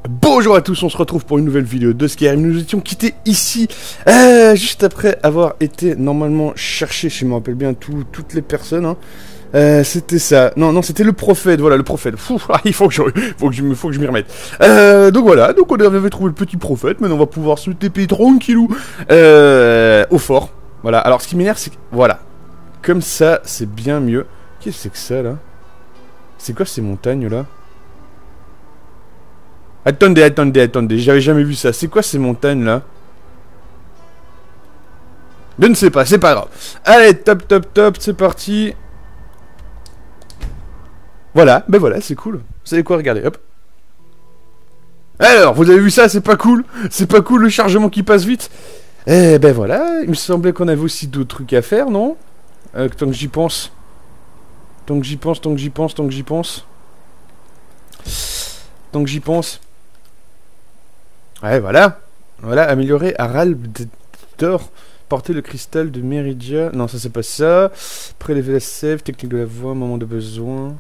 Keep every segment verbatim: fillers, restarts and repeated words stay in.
Bonjour à tous, on se retrouve pour une nouvelle vidéo de Skyrim. Nous étions quittés ici, euh, juste après avoir été normalement chercher, si je me rappelle bien, tout, toutes les personnes. Hein. Euh, c'était ça. Non, non, c'était le prophète, voilà, le prophète. Fou, il faut que je, faut que je, faut que je m'y remette. Euh, donc voilà, donc on avait trouvé le petit prophète, maintenant on va pouvoir se T P tranquillou euh, au fort. Voilà, alors ce qui m'énerve, c'est que, voilà, comme ça, c'est bien mieux. Qu'est-ce que c'est que ça, là? C'est quoi ces montagnes-là? Attendez, attendez, attendez, j'avais jamais vu ça. C'est quoi ces montagnes-là? Je ne sais pas, c'est pas grave. Allez, top, top, top, c'est parti. Voilà, ben voilà, c'est cool. Vous savez quoi, regardez, hop. Alors, vous avez vu ça, c'est pas cool? C'est pas cool le chargement qui passe vite? Eh ben voilà, il me semblait qu'on avait aussi d'autres trucs à faire, non? euh, Tant que j'y pense. Tant que j'y pense, tant que j'y pense, tant que j'y pense. Tant que j'y pense. Ouais, voilà. Voilà, améliorer Harald d'or. Porter le cristal de Meridia. Non, ça c'est pas ça. Prélever la sève, technique de la voix, moment de besoin.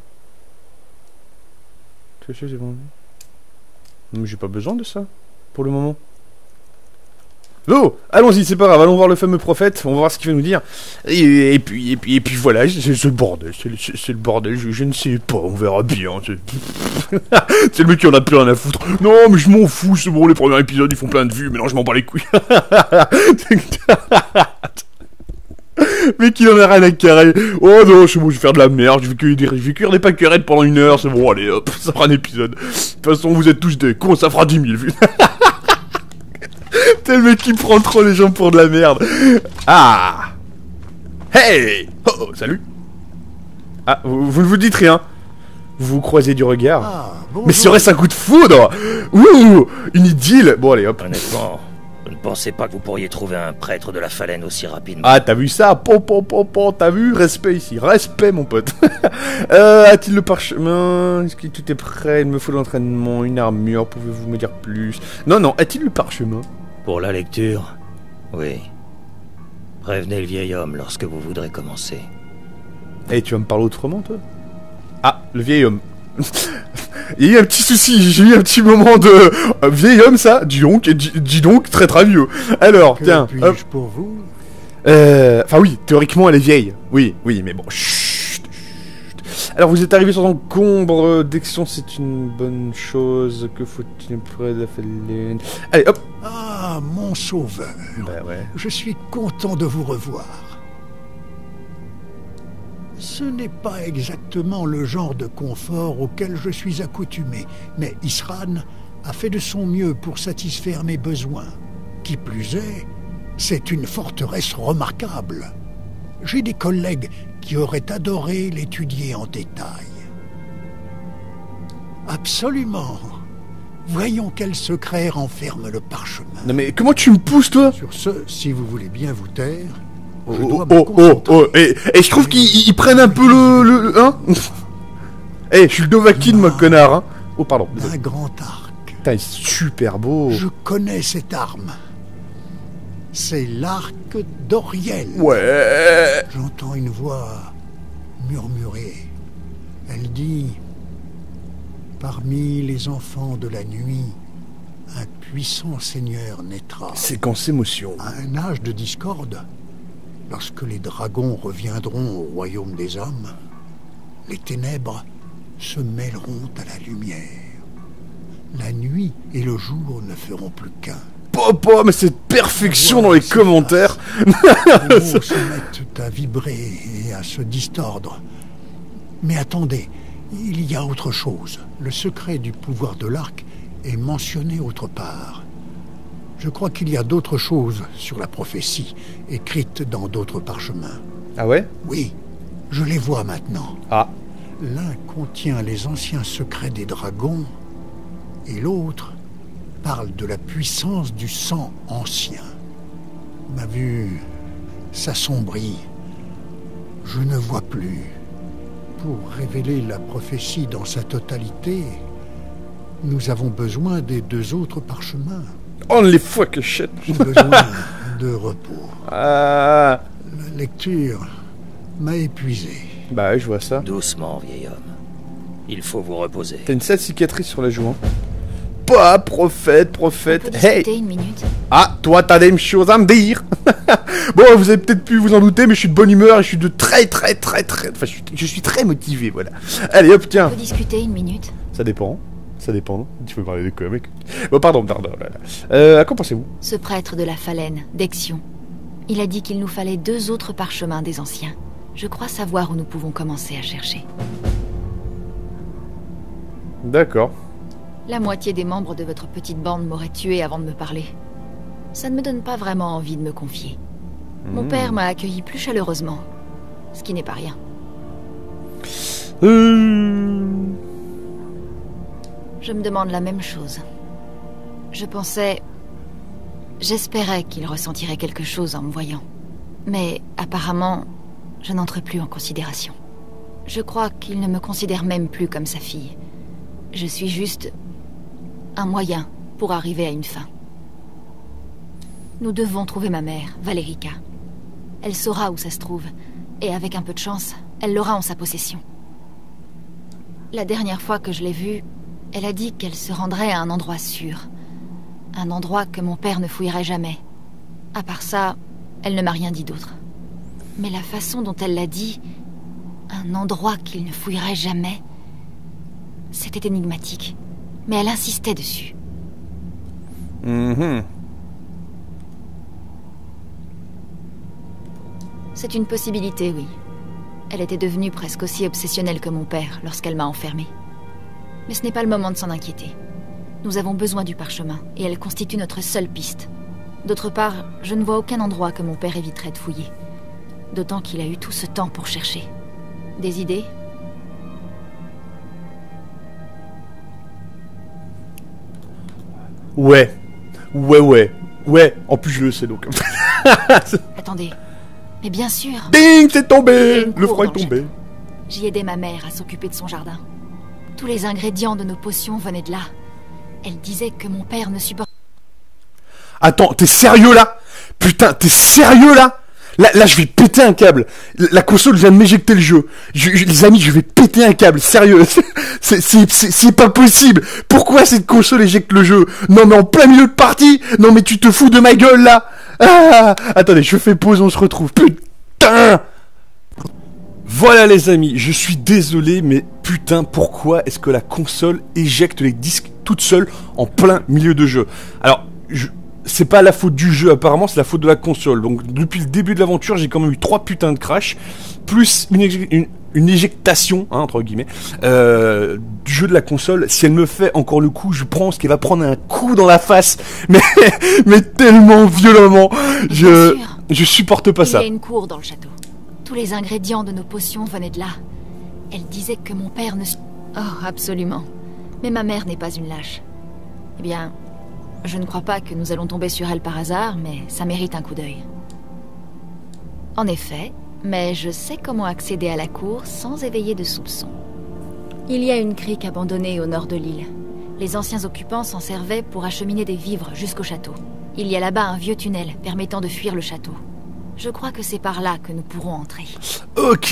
Tu sais, c'est bon. Mais j'ai pas besoin de ça. Pour le moment. Oh, allons-y, c'est pas grave, allons voir le fameux prophète, on va voir ce qu'il va nous dire. Et, et puis, et puis, et puis voilà, c'est le bordel, c'est le, le bordel, je, je ne sais pas, on verra bien. C'est le mec qui en a plus rien à foutre. Non, mais je m'en fous, c'est bon, les premiers épisodes ils font plein de vues, mais non, je m'en bats les couilles. Mec, il en a rien à carrer. Oh non, c'est bon, je vais faire de la merde, je vais cueillir des, je vais cueillir des pâquerettes pendant une heure, c'est bon, allez hop, ça fera un épisode. De toute façon, vous êtes tous des cons, ça fera dix mille vues. T'es le mec qui prend trop les gens pour de la merde. Ah. Hey. Oh, oh, salut. Ah, vous, vous ne vous dites rien. Vous vous croisez du regard. Ah, mais serait-ce un coup de foudre? Ouh, une idylle. Bon, allez, hop. Honnêtement, je ne pensais pas que vous pourriez trouver un prêtre de la Fallen aussi rapidement. Ah, t'as vu ça? Po, po, po, po, t'as vu? Respect ici. Respect, mon pote. euh, a-t-il le parchemin? Est-ce que tout est prêt? Il me faut l'entraînement, une armure. Pouvez-vous me dire plus? Non, non. A-t-il le parchemin? Pour la lecture, oui. Prévenez le vieil homme lorsque vous voudrez commencer. Eh, hey, tu vas me parler autrement, toi? Ah, le vieil homme. Il y a eu un petit souci, j'ai eu un petit moment de... Euh, vieil homme, ça? Dis donc, dis, dis donc, très très vieux. Alors, que tiens... puis-je pour vous? Euh... Enfin oui, théoriquement, elle est vieille. Oui, oui, mais bon, chut. Alors, vous êtes arrivé sans encombre. D'action, c'est une bonne chose. Que faut-il près de la Fallen? Allez, hop. Ah, mon sauveur. Bah ouais. Je suis content de vous revoir. Ce n'est pas exactement le genre de confort auquel je suis accoutumé, mais Isran a fait de son mieux pour satisfaire mes besoins. Qui plus est, c'est une forteresse remarquable. J'ai des collègues qui auraient adoré l'étudier en détail. Absolument. Voyons quel secret renferme le parchemin. Non mais comment tu me pousses, toi? Sur ce, si vous voulez bien vous taire... Oh, oh, oh, oh, oh, et, et je trouve qu'ils prennent un peu le... le hein. Eh, hey, je suis le Dovahkiin, moi, connard, hein. Oh, pardon. Un grand arc. Putain, il est super beau. Je connais cette arme. C'est l'arc d'Oriel. Ouais. J'entends une voix murmurer. Elle dit... Parmi les enfants de la nuit, un puissant seigneur naîtra. Séquence émotion. À un âge de discorde, lorsque les dragons reviendront au royaume des hommes, les ténèbres se mêleront à la lumière. La nuit et le jour ne feront plus qu'un. Papa, mais cette perfection voilà, dans les commentaires. Les mots se mettent à vibrer et à se distordre. Mais attendez, il y a autre chose. Le secret du pouvoir de l'arc est mentionné autre part. Je crois qu'il y a d'autres choses sur la prophétie, écrites dans d'autres parchemins. Ah ouais? Oui, je les vois maintenant. Ah. L'un contient les anciens secrets des dragons, et l'autre parle de la puissance du sang ancien. Ma vue s'assombrit. Je ne vois plus. Pour révéler la prophétie dans sa totalité, nous avons besoin des deux autres parchemins. Only fuck shit. J'ai besoin de repos. Ah. La lecture m'a épuisé. Bah, je vois ça. Doucement, vieil homme. Il faut vous reposer. T'as une sale cicatrice sur la joue, hein. pas, prophète, prophète. On peut Hey. discuter une minute? Ah, toi, t'as des choses à me dire. Bon, vous avez peut-être pu vous en douter, mais je suis de bonne humeur et je suis de très, très, très, très... Enfin, je suis, je suis très motivé, voilà. Allez, hop, On tiens. peut discuter une minute? Ça dépend. Ça dépend. Tu peux parler de quoi, mec? Bon, pardon, pardon. Là, là. Euh, à quoi pensez-vous? Ce prêtre de la Phalène, d'Exion, il a dit qu'il nous fallait deux autres parchemins des anciens. Je crois savoir où nous pouvons commencer à chercher. D'accord. La moitié des membres de votre petite bande m'auraient tué avant de me parler. Ça ne me donne pas vraiment envie de me confier. Mon Mmh. père m'a accueilli plus chaleureusement, ce qui n'est pas rien. Euh... Je me demande la même chose. Je pensais... J'espérais qu'il ressentirait quelque chose en me voyant. Mais apparemment, je n'entre plus en considération. Je crois qu'il ne me considère même plus comme sa fille. Je suis juste... un moyen pour arriver à une fin. Nous devons trouver ma mère, Valerica. Elle saura où ça se trouve, et avec un peu de chance, elle l'aura en sa possession. La dernière fois que je l'ai vue, elle a dit qu'elle se rendrait à un endroit sûr. Un endroit que mon père ne fouillerait jamais. À part ça, elle ne m'a rien dit d'autre. Mais la façon dont elle l'a dit, un endroit qu'il ne fouillerait jamais, c'était énigmatique. Mais elle insistait dessus. Mhm. C'est une possibilité, oui. Elle était devenue presque aussi obsessionnelle que mon père lorsqu'elle m'a enfermée. Mais ce n'est pas le moment de s'en inquiéter. Nous avons besoin du parchemin, et elle constitue notre seule piste. D'autre part, je ne vois aucun endroit que mon père éviterait de fouiller. D'autant qu'il a eu tout ce temps pour chercher. Des idées ? Ouais. Ouais, ouais. Ouais. En plus, je le sais, donc. Attendez. Mais bien sûr. Ding, c'est Il y a tombé. une Le cour froid est dans le tombé. J'y aidais ma mère à s'occuper de son jardin. Tous les ingrédients de nos potions venaient de là. Elle disait que mon père ne supportait... Attends, t'es sérieux là? Putain, t'es sérieux là? Là, là, je vais péter un câble. La, la console vient de m'éjecter le jeu. Je, je- les amis, je vais péter un câble. Sérieux, c'est, c'est, c'est, c'est pas possible. Pourquoi cette console éjecte le jeu? Non, mais en plein milieu de partie. Non, mais tu te fous de ma gueule là. Ah, attendez, je fais pause, on se retrouve. Putain. Voilà les amis, je suis désolé, mais putain, pourquoi est-ce que la console éjecte les disques toute seule en plein milieu de jeu? Alors, je... c'est pas la faute du jeu apparemment, c'est la faute de la console. Donc depuis le début de l'aventure, j'ai quand même eu trois putains de crash, plus une, éje- une, une éjectation, hein, entre guillemets, euh, du jeu de la console. Si elle me fait encore le coup, je pense qu'elle va prendre un coup dans la face, mais, mais tellement violemment, je, Bien sûr. je supporte pas Il y ça. a une cour dans le château. Tous les ingrédients de nos potions venaient de là. Elle disait que mon père ne... su- Oh, absolument. Mais ma mère n'est pas une lâche. Eh bien, je ne crois pas que nous allons tomber sur elle par hasard, mais ça mérite un coup d'œil. En effet, mais je sais comment accéder à la cour sans éveiller de soupçons. Il y a une crique abandonnée au nord de l'île. Les anciens occupants s'en servaient pour acheminer des vivres jusqu'au château. Il y a là-bas un vieux tunnel permettant de fuir le château. Je crois que c'est par là que nous pourrons entrer. Ok.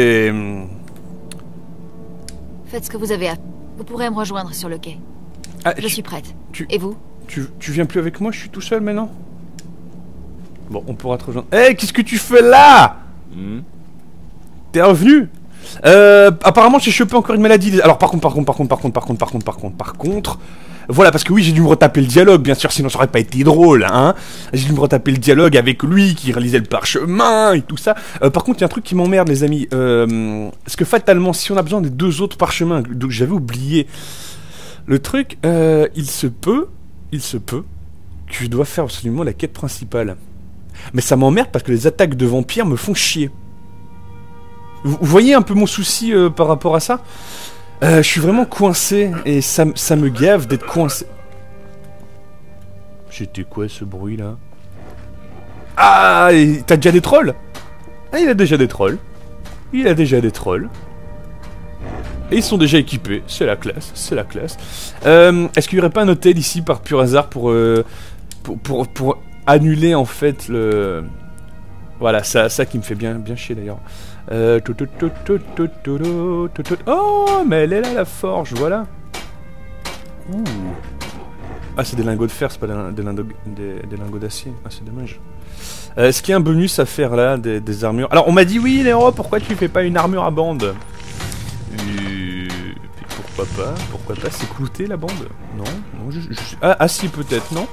Faites ce que vous avez à... Vous pourrez me rejoindre sur le quai. Ah, Je tu, suis prête. tu- Et vous? tu, tu viens plus avec moi, je suis tout seul maintenant. Bon, on pourra te rejoindre. Hé, qu'est-ce que tu fais là? T'es revenu? Euh, apparemment, j'ai chopé encore une maladie. Alors, par contre, par contre, par contre, par contre, par contre, par contre, par contre, par contre. Voilà, parce que oui, j'ai dû me retaper le dialogue, bien sûr, sinon ça aurait pas été drôle, hein. J'ai dû me retaper le dialogue avec lui qui réalisait le parchemin et tout ça. Euh, par contre, il y a un truc qui m'emmerde, les amis. Euh, parce que fatalement, si on a besoin des deux autres parchemins, donc j'avais oublié le truc, euh, il se peut, il se peut que je dois faire absolument la quête principale. Mais ça m'emmerde parce que les attaques de vampires me font chier. Vous, vous voyez un peu mon souci euh, par rapport à ça? Euh, je suis vraiment coincé et ça, m- ça me gave d'être coincé. C'était quoi ce bruit là? Ah, et t'as déjà des trolls? Ah, il a déjà des trolls. Il a déjà des trolls. Et ils sont déjà équipés. C'est la classe, c'est la classe. Euh, Est-ce qu'il n'y aurait pas un hôtel ici par pur hasard pour, euh, pour, pour, pour annuler en fait le... Voilà, ça, ça qui me fait bien, bien chier d'ailleurs. Euh, tout, tout, tout, tout, tout, tout, tout, tout, tout. Oh, mais elle est là la forge, voilà. Ouh. Ah, c'est des lingots de fer, c'est pas des, des, lingots, des, des lingots d'acier. Ah, c'est dommage. Euh, Est-ce qu'il y a un bonus à faire là, des, des armures? Alors, on m'a dit oui, Léro, pourquoi tu fais pas une armure à bande? euh, Pourquoi pas? Pourquoi pas? C'est clouté la bande? Non, non, je, je, ah, ah, si, peut-être, non?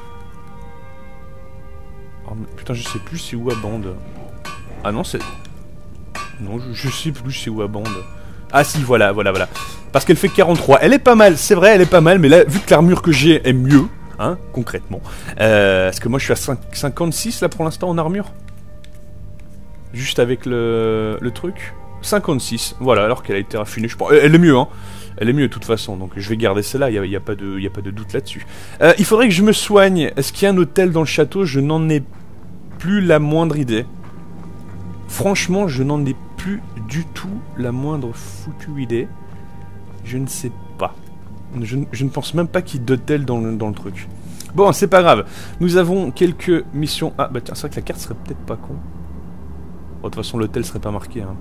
Oh, putain, je sais plus c'est où à bande. Ah non, c'est... Non, je, je sais plus c'est où à bande. Ah si, voilà, voilà, voilà. Parce qu'elle fait quarante-trois. Elle est pas mal, c'est vrai, elle est pas mal, mais là, vu que l'armure que j'ai est mieux, hein, concrètement. Euh, parce que moi, je suis à cinquante-six, là, pour l'instant, en armure. Juste avec le, le truc. cinquante-six, voilà, alors qu'elle a été raffinée. Je pense, elle est mieux, hein. Elle est mieux, de toute façon, donc je vais garder celle-là, il n'y a, y a, pas de, y a pas de doute là-dessus. Euh, il faudrait que je me soigne. Est-ce qu'il y a un hôtel dans le château? Je n'en ai plus la moindre idée. Franchement, je n'en ai plus du tout la moindre foutue idée. Je ne sais pas. Je, je ne pense même pas qu'il y ait d'hôtel dans le, dans le truc. Bon, c'est pas grave. Nous avons quelques missions... Ah, bah tiens, c'est vrai que la carte serait peut-être pas con. Bon, de toute façon, l'hôtel serait pas marqué. Hein.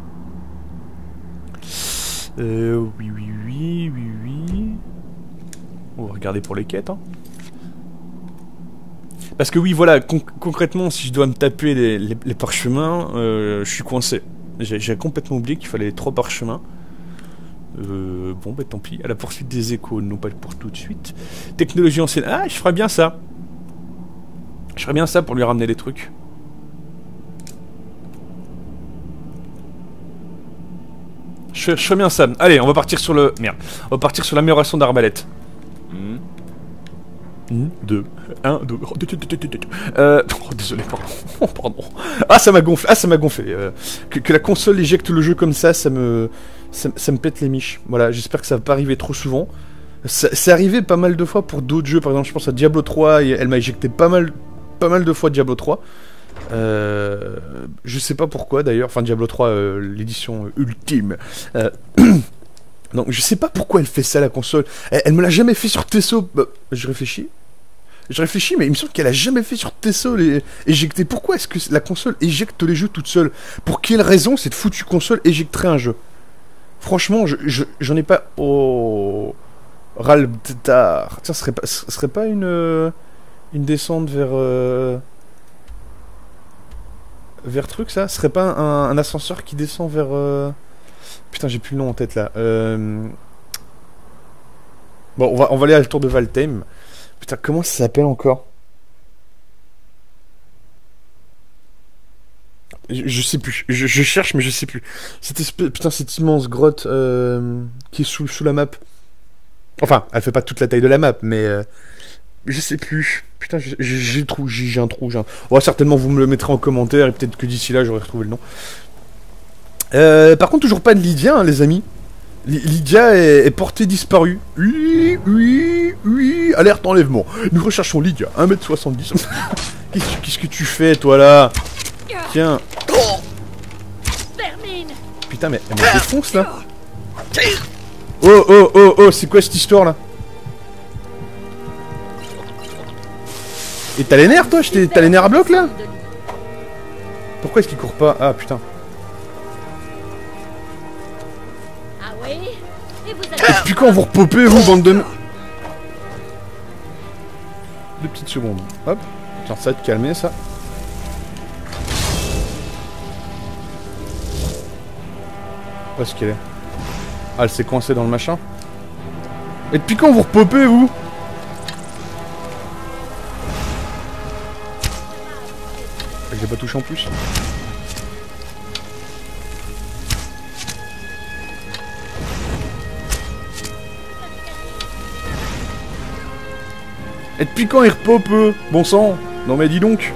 Euh, oui, oui, oui, oui, oui. On va regarder pour les quêtes, hein. Parce que oui, voilà, con concrètement, si je dois me taper les, les, les parchemins, euh, je suis coincé. J'ai complètement oublié qu'il fallait les trois parchemins. Euh, bon, bah tant pis. À la poursuite des échos, non pas pour tout de suite. Technologie ancienne. Ah, je ferais bien ça. Je ferais bien ça pour lui ramener les trucs. Je ferais, je ferais bien ça. Allez, on va partir sur le... Merde. On va partir sur l'amélioration d'arbalète. Hmm. deux, un, deux, euh, oh, désolé, pardon, pardon. Ah, ça m'a gonflé, ah, ça m'a gonflé. Euh, que, que la console éjecte le jeu comme ça, ça me, ça, ça me pète les miches. Voilà, j'espère que ça va pas arriver trop souvent. C'est arrivé pas mal de fois pour d'autres jeux, par exemple, je pense à Diablo trois, et elle m'a éjecté pas mal, pas mal de fois Diablo trois. Euh, je sais pas pourquoi d'ailleurs, enfin Diablo trois, euh, l'édition ultime. Euh, donc je sais pas pourquoi elle fait ça la console. Elle, elle me l'a jamais fait sur Tesso. Bah, je réfléchis. Je réfléchis, mais il me semble qu'elle a jamais fait sur Tesso les éjecter. Pourquoi est-ce que la console éjecte les jeux toute seule? Pour quelle raison cette foutue console éjecterait un jeu? Franchement, je, je, j'en ai pas... Oh... Ralbtar. Tiens, ce serait pas, ce serait pas une... Euh, une descente vers... Euh, vers truc, ça? Ce serait pas un, un ascenseur qui descend vers... Euh... Putain, j'ai plus le nom en tête, là. Euh... Bon, on va, on va aller à la tour de Valtheim. Putain, comment ça s'appelle encore? je, je sais plus. Je, je cherche, mais je sais plus. Cette espèce, putain, cette immense grotte euh, qui est sous, sous la map. Enfin, elle fait pas toute la taille de la map, mais euh, je sais plus. Putain, j'ai trou, j'ai un trou. Un... Oh, certainement, vous me le mettrez en commentaire et peut-être que d'ici là, j'aurai retrouvé le nom. Euh, par contre, toujours pas de Lydia, hein, les amis. Lydia est, est portée disparue. Oui, oui, oui. Alerte enlèvement. Nous recherchons Lydia, un mètre soixante-dix. Qu'est-ce qu'est-ce que tu fais, toi, là? Tiens. Putain, mais elle me défonce, là. Oh, oh, oh, oh, c'est quoi cette histoire, là? Et t'as les nerfs, toi? T'as les nerfs à bloc, là? Pourquoi est-ce qu'il court pas? Ah, putain. Et puis quand vous repopez, vous, bande de... Deux petites secondes. Hop. Tiens, ça va te calmer, ça. Où est-ce qu'elle est? Ah, elle s'est coincée dans le machin. Et depuis quand vous repopez, vous? Je l'ai pas touché en plus. Et depuis quand il repop, eux? Bon sang. Non mais dis donc.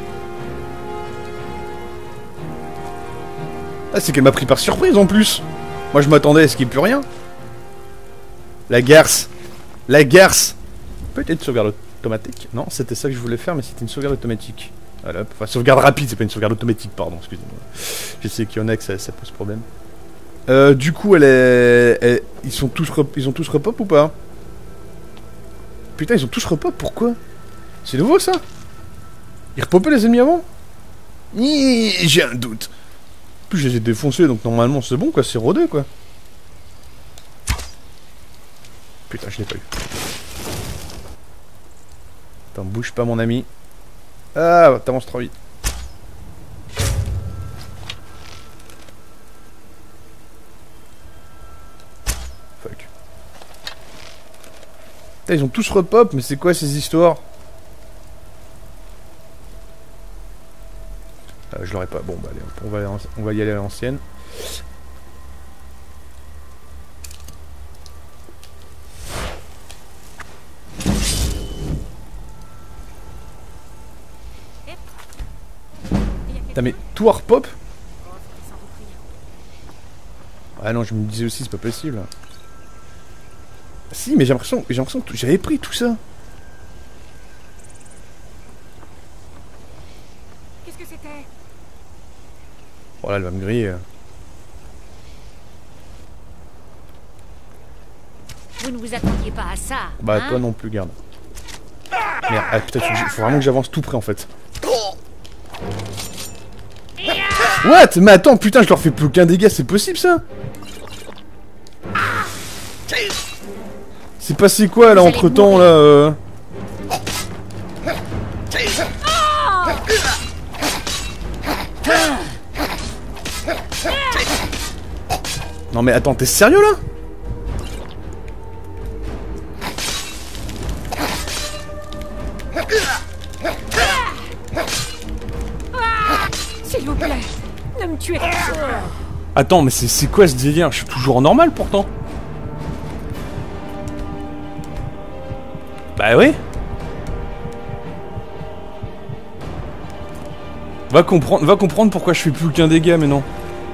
Ah, c'est qu'elle m'a pris par surprise en plus. Moi je m'attendais à ce qu'il n'y ait plus rien. La garce. La garce. Peut-être une sauvegarde automatique. Non, c'était ça que je voulais faire, mais c'était une sauvegarde automatique. Voilà. Enfin, sauvegarde rapide, c'est pas une sauvegarde automatique, pardon, excusez-moi. Je sais qu'il y en a que ça, ça pose problème. Euh, du coup, elle est... Elle... Ils sont tous rep... Ils ont tous repop ou pas? Putain, ils ont tous repop, pourquoi? C'est nouveau, ça? Ils repopaient les ennemis avant? J'ai un doute. En plus, je les ai défoncés, donc normalement, c'est bon, quoi. C'est rodé, quoi. Putain, je l'ai pas eu. Attends, bouge pas mon ami. Ah, t'avances trop vite. Fuck. Putain, ils ont tous repop, mais c'est quoi ces histoires? euh, Je l'aurais pas. Bon, bah allez, on va, on va y aller à l'ancienne. Putain, mais tout repop? Ah non, je me disais aussi, c'est pas possible. Si, mais j'ai l'impression j'ai l'impression que j'avais pris tout ça. Qu'est-ce que c'était? Oh là, elle va me griller. Vous ne vous attendiez pas à ça. Bah, hein? toi non plus, garde. Merde, ah, putain, faut, faut vraiment que j'avance tout près en fait. What? Mais attends, putain, je leur fais plus aucun dégât, c'est possible ça? C'est passé quoi là entre temps là euh... Non mais attends, t'es sérieux là? S'il vous plaît, ne me tuez pas. Attends, mais c'est quoi ce délire? Je suis toujours normal pourtant. Bah oui. Va comprendre, va comprendre pourquoi je fais plus aucun dégât mais non.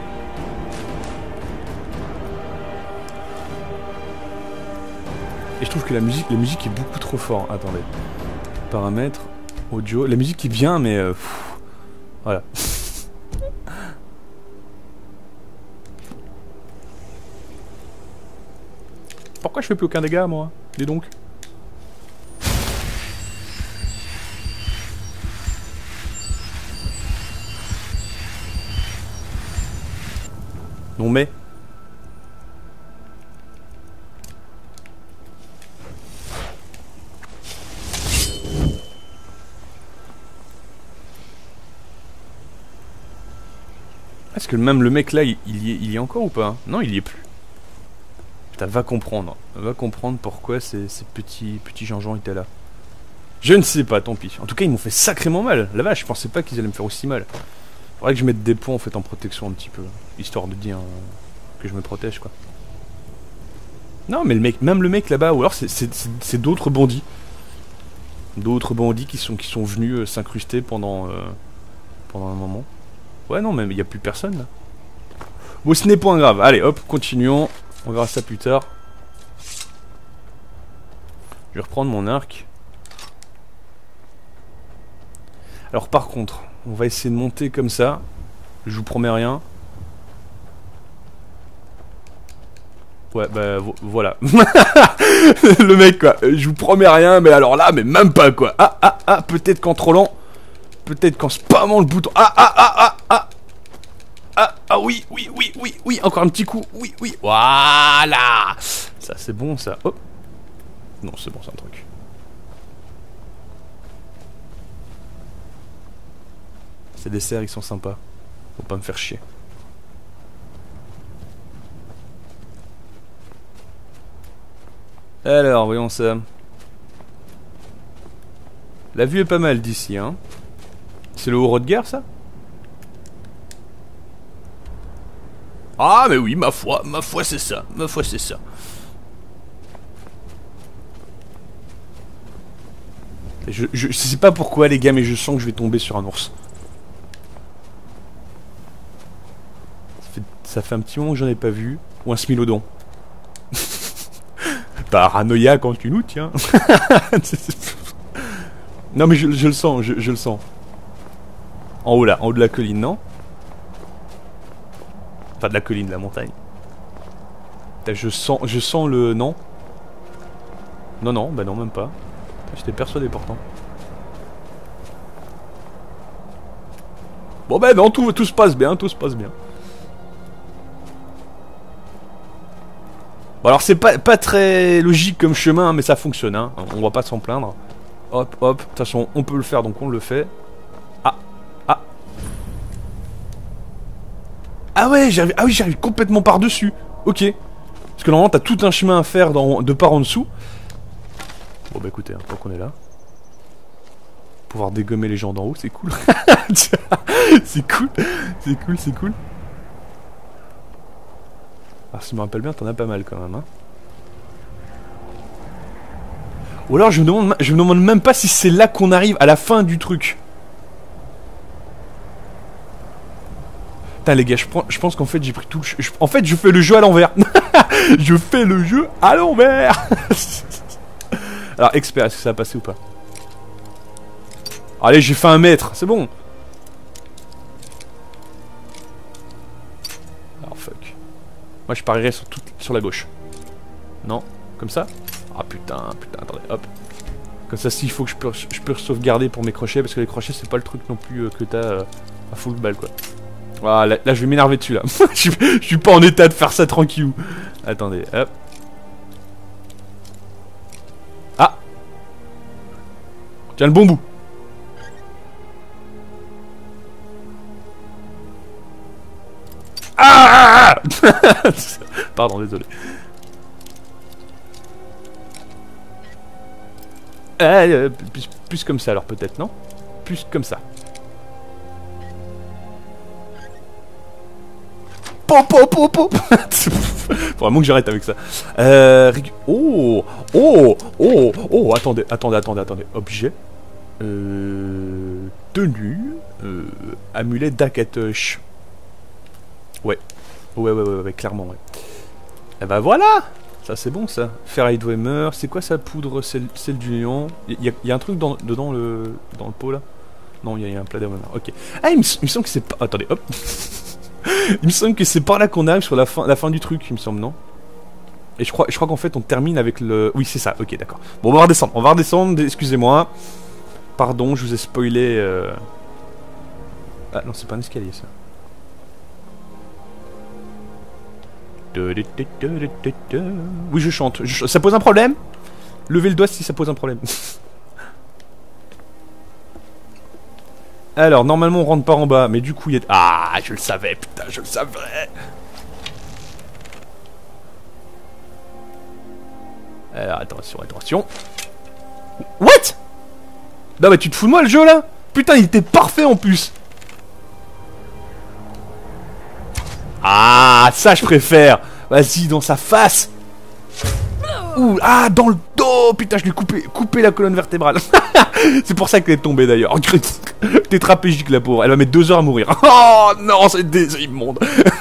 Et je trouve que la musique, la musique est beaucoup trop forte. Attendez. Paramètres, audio. La musique est bien mais... Euh, pff, voilà. Pourquoi je fais plus aucun dégât moi? Dis donc. Non mais... Est-ce que même le mec là, il, il, y est, il y est encore ou pas? Non, il y est plus. Putain, va comprendre. Va comprendre pourquoi ces, ces petits, petits Jean-Jean étaient là. Je ne sais pas, tant pis. En tout cas, ils m'ont fait sacrément mal. La vache, je pensais pas qu'ils allaient me faire aussi mal. Faudrait que je mette des points en fait en protection un petit peu. Histoire de dire euh, que je me protège quoi. Non mais le mec, même le mec là-bas, ou alors c'est d'autres bandits. D'autres bandits qui sont, qui sont venus euh, s'incruster pendant, euh, pendant un moment. Ouais non mais il n'y a plus personne là. Bon ce n'est point grave, allez hop, continuons. On verra ça plus tard. Je vais reprendre mon arc. Alors par contre, on va essayer de monter comme ça. Je vous promets rien. Ouais, bah vo voilà. Le mec quoi, je vous promets rien, mais alors là, mais même pas quoi. Ah ah ah, peut-être qu'en trollant, peut-être qu'en spammant le bouton. Ah ah ah ah ah. Ah ah oui, oui, oui, oui, oui, encore un petit coup. Oui, oui, voilà. Ça c'est bon ça. Hop. Non, c'est bon, c'est un truc. Ces desserts ils sont sympas. Faut pas me faire chier. Alors, voyons ça. La vue est pas mal d'ici, hein. C'est le haut de guerre, ça? Ah, mais oui, ma foi, ma foi, c'est ça. Ma foi, c'est ça. Je, je, je sais pas pourquoi, les gars, mais je sens que je vais tomber sur un ours. Ça fait, ça fait un petit moment que j'en ai pas vu. Ou un smilodon. Paranoïa quand tu nous tiens. Non mais je, je le sens, je, je le sens. En haut là, en haut de la colline, non? Enfin de la colline, de la montagne. Je sens, je sens le... Non? Non, non, bah non, même pas. J'étais persuadé pourtant. Bon bah non, tout, tout se passe bien, tout se passe bien. Bon alors c'est pas, pas très logique comme chemin, mais ça fonctionne, hein. On va pas s'en plaindre. Hop, hop. De toute façon, on peut le faire, donc on le fait. Ah, ah. Ah ouais, j'arrive. Ah oui, j'arrive complètement par-dessus. Ok. Parce que normalement, t'as tout un chemin à faire dans, de part en dessous. Bon bah écoutez, hein, tant qu'on est là. Pouvoir dégommer les gens d'en haut, c'est cool. C'est cool, c'est cool, c'est cool. Alors si je me rappelle bien, t'en as pas mal quand même, hein. Ou alors je me demande, je me demande même pas si c'est là qu'on arrive à la fin du truc. Putain les gars, je, je pense qu'en fait j'ai pris tout le... Je, en fait je fais le jeu à l'envers. Je fais le jeu à l'envers. Alors expert, est-ce que ça va passer ou pas? Allez, j'ai fait un mètre, c'est bon. Alors fuck. Moi je parierais sur, toute, sur la gauche. Non, comme ça. Ah putain, putain, attendez, hop. Comme ça, s'il faut que je peux, je peux sauvegarder pour mes crochets, parce que les crochets, c'est pas le truc non plus euh, que t'as euh, à full balle, quoi. Voilà, là, là je vais m'énerver dessus, là. je, je suis pas en état de faire ça tranquillou. Attendez, hop. Ah. Tiens, le bon bout. Ah. Pardon, désolé. Euh, plus, plus comme ça alors peut-être, non? Plus comme ça. Pop pop pop pop. Faut vraiment que j'arrête avec ça. Euh, oh oh oh oh attendez attendez attendez attendez objet euh, tenue euh, amulet d'Akatosh. Ouais. ouais ouais ouais ouais clairement ouais. Et bah voilà. Ça c'est bon ça. Ferraille-Dwemer, c'est quoi sa poudre? Celle, celle du lion. Il y, y a un truc dans, dedans le dans le pot là? Non, il y, y a un plat d'Dwemer. Ok. Ah, il me, il me semble que c'est pas... Attendez, hop. Il me semble que c'est par là qu'on arrive sur la fin, la fin du truc, il me semble, non? Et je crois, je crois qu'en fait on termine avec le... Oui, c'est ça, ok, d'accord. Bon, on va redescendre, on va redescendre, excusez-moi. Pardon, je vous ai spoilé... Euh... Ah non, c'est pas un escalier ça. Oui, je chante. je chante. Ça pose un problème? Levez le doigt si ça pose un problème. Alors, normalement, on rentre par en bas, mais du coup, il y a... Ah, je le savais, putain, je le savais. Alors, attention, attention. What? Non, mais tu te fous de moi, le jeu, là? Putain, il était parfait, en plus. Ah, ça je préfère. Vas-y, dans sa face. Ouh, ah, dans le dos. Putain, je lui ai coupé, coupé la colonne vertébrale. C'est pour ça qu'elle est tombée d'ailleurs. Tétraplégique la pauvre. Elle va mettre deux heures à mourir. Oh non, c'est des immondes.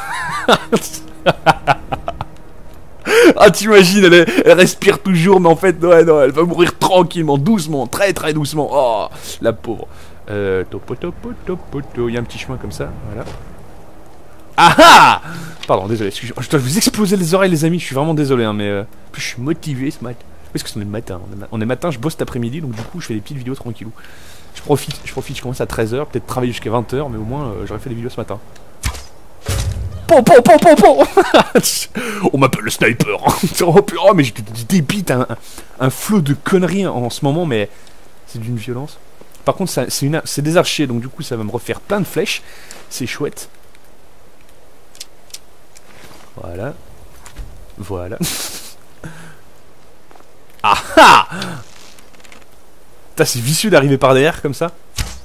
Ah, t'imagines, elle, elle respire toujours, mais en fait, ouais, non, elle va mourir tranquillement, doucement, très très doucement. Oh, la pauvre. Euh, topo, topo, topo, topo. Il y a un petit chemin comme ça, voilà. Ah ah! Pardon, désolé, excusez-moi. Je dois vous exploser les oreilles, les amis. Je suis vraiment désolé, hein, mais euh, je suis motivé ce matin. Parce que c'est le matin. On est, ma on est matin, je bosse cet après-midi, donc du coup, je fais des petites vidéos tranquillou. Je profite, je profite, je commence à treize heures, peut-être travailler jusqu'à vingt heures, mais au moins, euh, j'aurais fait des vidéos ce matin. Pom pom pom pom pom. On m'appelle le sniper. Oh, mais je débite un, un flot de conneries en ce moment, mais c'est d'une violence. Par contre, c'est des archers, donc du coup, ça va me refaire plein de flèches. C'est chouette. Voilà. Voilà. Ah ah! Putain, c'est vicieux d'arriver par derrière comme ça.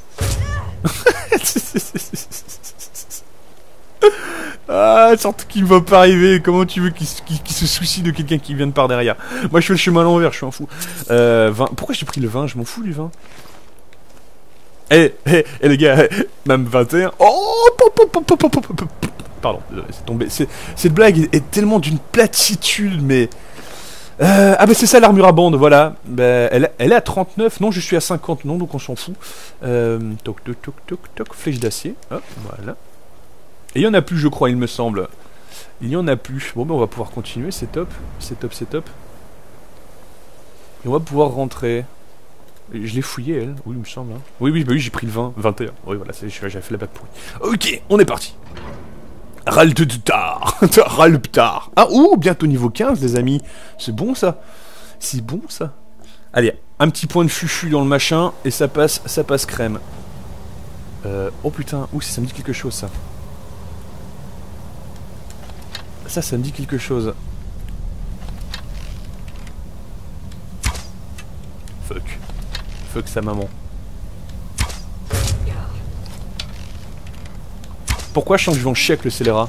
Ah, surtout qu'il ne va pas arriver. Comment tu veux qu'il qu qu se soucie de quelqu'un qui vient de par derrière? Moi, je fais le chemin à l'envers, je suis un fou. Euh, vingt. Pourquoi j'ai pris le vin? Je m'en fous du vin. Eh, eh, eh, les gars, même vingt et un. Oh! Pardon, c'est tombé. Cette blague est, est tellement d'une platitude, mais... Euh, ah bah c'est ça l'armure à bande, voilà. Bah, elle, elle est à trente-neuf, non je suis à cinquante, non donc on s'en fout. Euh, toc toc toc toc toc, flèche d'acier, hop, voilà. Et il y en a plus je crois, il me semble. Il y en a plus. Bon bah on va pouvoir continuer, c'est top, c'est top, c'est top. Et on va pouvoir rentrer. Je l'ai fouillé elle, oui il me semble. Hein. Oui oui bah oui j'ai pris le vingt, vingt et un. Oui voilà, j'avais fait la bague pourrie. Ok, on est parti. Ralptar. Ralptar. Ah, ouh, bientôt niveau quinze, les amis. C'est bon, ça. C'est bon, ça. Allez, un petit point de fufu dans le machin, et ça passe, ça passe crème. Euh, oh putain, ouh, ça me dit quelque chose, ça. Ça, ça me dit quelque chose. Fuck. Fuck sa maman. Pourquoi je sens que je vais en chier avec le scélérat?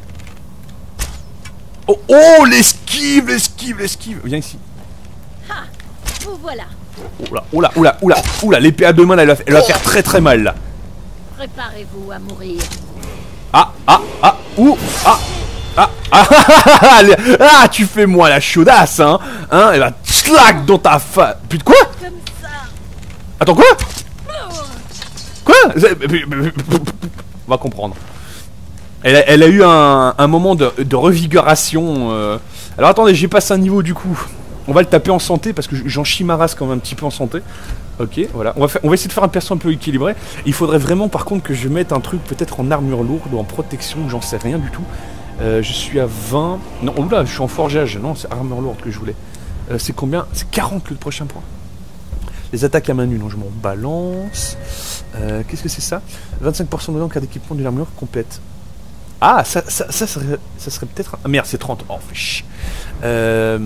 Oh, oh, l'esquive, l'esquive, l'esquive. Viens ici. Ha, vous voilà. Oula, oula, oula, oula, oula, l'épée à deux mains, là, elle va, elle va faire très très mal, là. Préparez-vous à mourir. Ah, ah, ah, ouh, ah, ah, ah, ah, ah, tu fais moi la chaudasse, hein, hein, elle va slack dans ta face. Putain, quoi? Comme ça. Attends, quoi? Quoi? On va comprendre. Elle a, elle a eu un, un moment de, de revigoration. Euh... Alors attendez, j'ai passé un niveau du coup. On va le taper en santé parce que j'en chie ma race quand même un petit peu en santé. Ok, voilà. On va, faire, on va essayer de faire un perso un peu équilibré. Il faudrait vraiment par contre que je mette un truc peut-être en armure lourde ou en protection, j'en sais rien du tout. Euh, je suis à vingt. Non, oula, je suis en forgeage. Non, c'est armure lourde que je voulais. Euh, c'est combien? C'est quarante le prochain point. Les attaques à main nue, non, je m'en balance. Euh, Qu'est-ce que c'est ça? vingt-cinq pour cent de dégâts en cas d'équipement d'une armure complète. Ah, ça, ça, ça serait, ça serait peut-être... Ah merde, c'est trente. Oh, fait chier. Euh...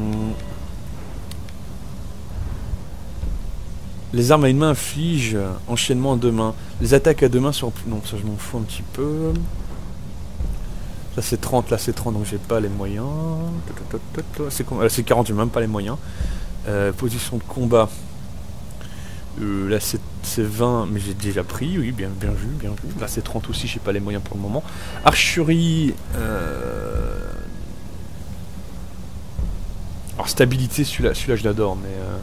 Les armes à une main infligent enchaînement à deux mains. Les attaques à deux mains sont... Non, ça je m'en fous un petit peu. Là c'est trente, là c'est trente, donc j'ai pas les moyens. C'est quarante, j'ai même pas les moyens. Euh, position de combat. Euh, là c'est vingt, mais j'ai déjà pris, oui, bien, bien vu, bien vu. Là c'est trente aussi, j'ai pas les moyens pour le moment. Archerie... Euh... Alors stabilité, celui-là celui-là je l'adore, mais... Euh...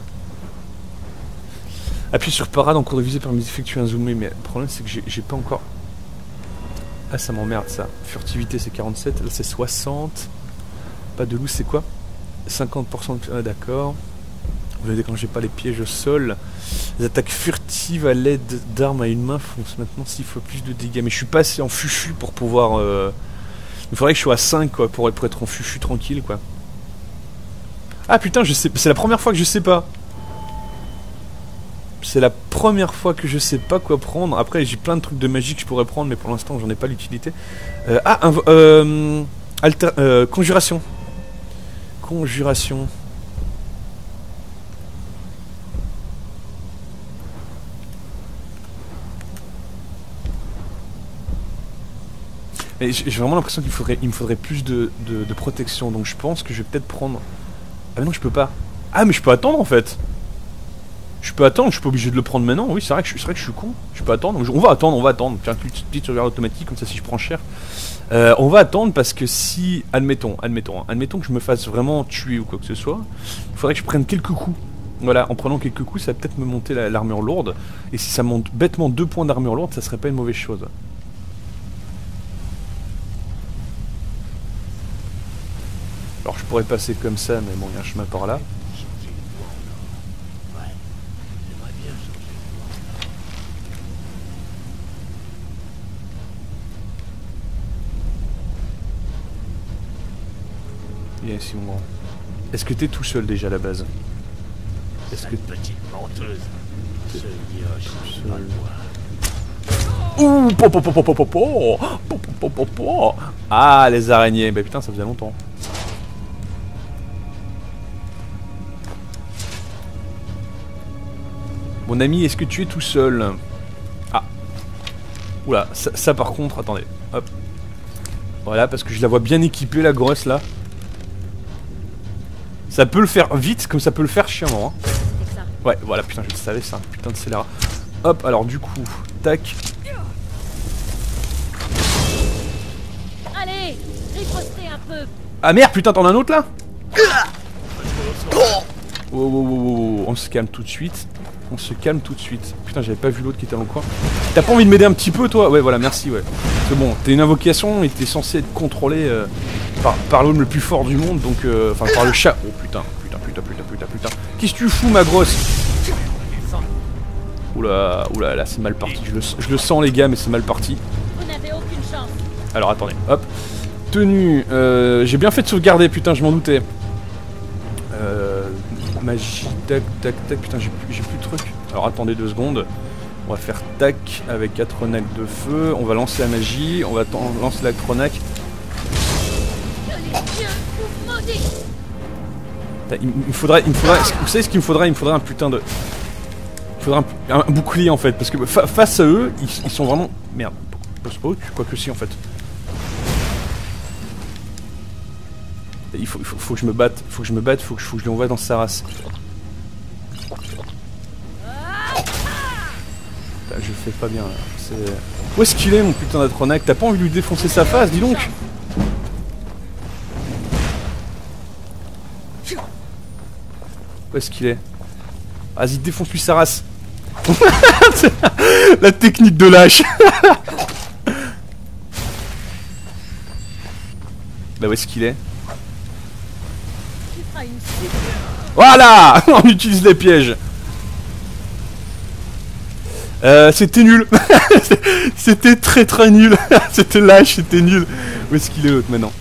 Appuie sur parade en cours de visée permet d'effectuer un zoomé, mais le problème c'est que j'ai pas encore... Ah ça m'emmerde ça. Furtivité c'est quarante-sept, là c'est soixante. Pas de loup c'est quoi? cinquante pour cent de... Ah d'accord. Vous voyez quand j'ai pas les pièges au sol. Les attaques furtives à l'aide d'armes à une main font maintenant six fois plus de dégâts. Mais je suis pas assez en fufu pour pouvoir... Euh... Il faudrait que je sois à cinq quoi, pour, pour être en fufu tranquille quoi. Ah putain, je sais, c'est la première fois que je sais pas. C'est la première fois que je sais pas quoi prendre. Après j'ai plein de trucs de magie que je pourrais prendre, mais pour l'instant j'en ai pas l'utilité. Euh, ah, un, euh, alter, euh, conjuration. Conjuration. J'ai vraiment l'impression qu'il faudrait, il me faudrait plus de, de, de protection, donc je pense que je vais peut-être prendre... Ah mais non, je peux pas. Ah mais je peux attendre en fait. Je peux attendre, je suis pas obligé de le prendre maintenant. Oui, c'est vrai que je, vrai que je suis con. Je peux attendre. Donc je, on va attendre, on va attendre. Faire une petite sauvegarde automatique comme ça si je prends cher. Euh, on va attendre parce que si, admettons, admettons, hein, admettons que je me fasse vraiment tuer ou quoi que ce soit, il faudrait que je prenne quelques coups. Voilà, en prenant quelques coups, ça va peut-être me monter l'armure lourde. Et si ça monte bêtement deux points d'armure lourde, ça serait pas une mauvaise chose. Alors je pourrais passer comme ça, mais bon, il y a un chemin par là. Viens ici mon grand. Est-ce que t'es tout seul déjà à la base? Est-ce que... Petite menteuse. Ce Yosh, pas le voir. Ouh, po po po po po po po po po po po. Ah, les araignées. Bah putain, ça faisait longtemps. Mon ami, est-ce que tu es tout seul? Ah. Oula, ça, ça par contre, attendez. Hop. Voilà, parce que je la vois bien équipée, la grosse là. Ça peut le faire vite, comme ça peut le faire chiamment. Hein. Ouais, voilà, putain, je le savais, ça. Putain de scélérat. Hop, alors du coup, tac. Allez, ripostez un peu. Ah merde, putain, t'en as un autre là? Oh, oh, oh, oh, oh. On se calme tout de suite. On se calme tout de suite. Putain, j'avais pas vu l'autre qui était dans le coin. T'as pas envie de m'aider un petit peu, toi? Ouais, voilà, merci, ouais. C'est bon, t'es une invocation et t'es censé être contrôlé euh, par, par l'homme le plus fort du monde, donc... Euh, enfin, par le chat. Oh putain, putain, putain, putain, putain, putain. Qu'est-ce que tu fous, ma grosse? Oula, oula, là, c'est mal parti. Je le, je le sens, les gars, mais c'est mal parti. Vous n'avez aucune chance. Alors, attendez, hop. Tenue, euh, j'ai bien fait de sauvegarder, putain, je m'en doutais. Euh... magie, tac, tac, tac. Putain, j'ai plus, j'ai plus de trucs. Alors attendez deux secondes. On va faire tac avec quatre renacs de feu. On va lancer la magie. On va lancer la chronac. Il me faudrait, il me faudrait, vous savez ce qu'il me faudrait? Il me faudrait un putain de... Il me faudrait un, un bouclier en fait. Parce que fa face à eux, ils, ils sont vraiment... Merde. Oh, quoi que si en fait. Il faut, il faut, faut que je me batte. Faut que je me batte. Faut que, faut que je lui envoie dans sa race. Je fais pas bien là. Où est-ce qu'il est mon putain d'Atronac? T'as pas envie de lui défoncer sa face, dis donc? Où est-ce qu'il est? Vas-y, défonce-lui sa race. La technique de lâche. Bah où est-ce qu'il est? Voilà. On utilise les pièges. Euh, c'était nul. C'était très très nul. C'était lâche, c'était nul. Où est-ce qu'il est l'autre maintenant?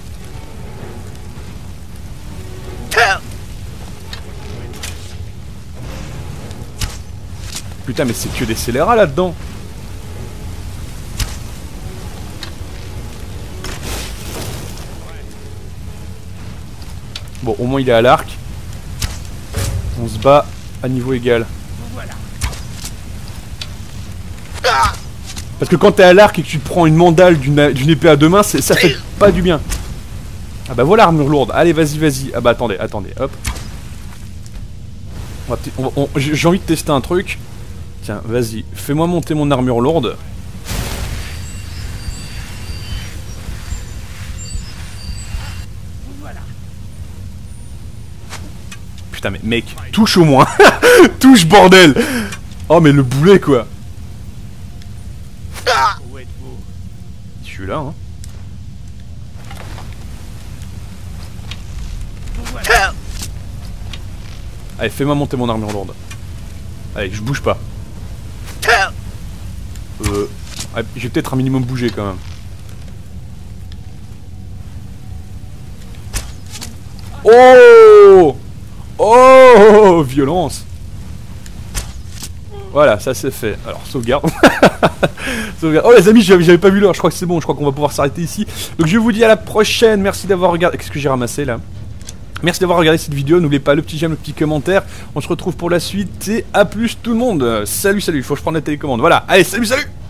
Putain mais c'est que des scélérats là-dedans. Bon au moins il est à l'arc. On se bat à niveau égal. Parce que quand t'es à l'arc et que tu te prends une mandale d'une épée à deux mains, ça fait pas du bien. Ah bah voilà armure lourde. Allez vas-y vas-y. Ah bah attendez, attendez, hop. J'ai envie de tester un truc. Tiens, vas-y, fais-moi monter mon armure lourde. Putain mais mec, touche au moins. Touche bordel. Oh mais le boulet quoi. Je suis là hein. Allez fais-moi monter mon armure lourde. Allez je bouge pas. Euh, ouais, j'ai peut-être un minimum bougé quand même. Oh oh violence. Voilà, ça c'est fait. Alors sauvegarde. Sauvegarde. Oh les amis, j'avais pas vu l'heure, je crois que c'est bon, je crois qu'on va pouvoir s'arrêter ici. Donc je vous dis à la prochaine, merci d'avoir regardé. Qu'est-ce que j'ai ramassé là? Merci d'avoir regardé cette vidéo, n'oubliez pas le petit j'aime, le petit commentaire. On se retrouve pour la suite et à plus tout le monde. Salut, salut, faut que je prenne la télécommande. Voilà, allez, salut, salut.